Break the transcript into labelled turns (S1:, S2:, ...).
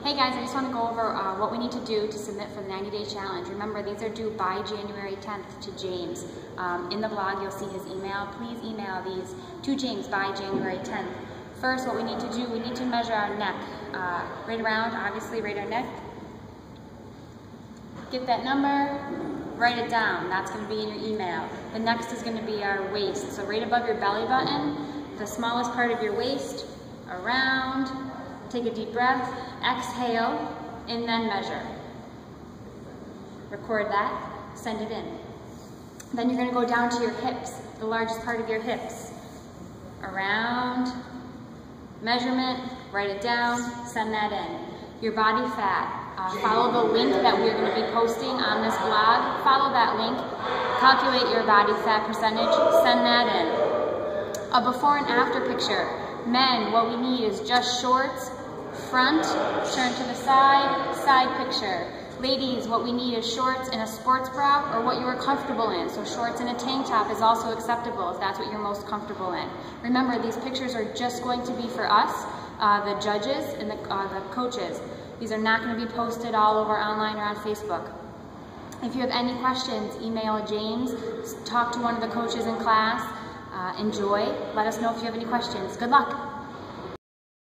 S1: Hey guys, I just want to go over what we need to do to submit for the 90-day challenge. Remember, these are due by January 10th to James. In the blog, you'll see his email. Please email these to James by January 10th. First, what we need to do, we need to measure our neck. Right around, obviously, right our neck. Get that number, write it down. That's going to be in your email. The next is going to be our waist. So right above your belly button, the smallest part of your waist, around. Take a deep breath, exhale, and then measure. Record that, send it in. Then you're going to go down to your hips, the largest part of your hips. Around, measurement, write it down, send that in. Your body fat. Follow the link that we're going to be posting on this blog. Follow that link, calculate your body fat percentage, send that in. A before and after picture. Men, what we need is just shorts, front, turn to the side, side picture. Ladies, what we need is shorts and a sports bra or what you are comfortable in. So shorts and a tank top is also acceptable if that's what you're most comfortable in. Remember, these pictures are just going to be for us, the judges and the coaches. These are not going to be posted all over online or on Facebook. If you have any questions, email James, talk to one of the coaches in class, enjoy. Let us know if you have any questions. Good luck.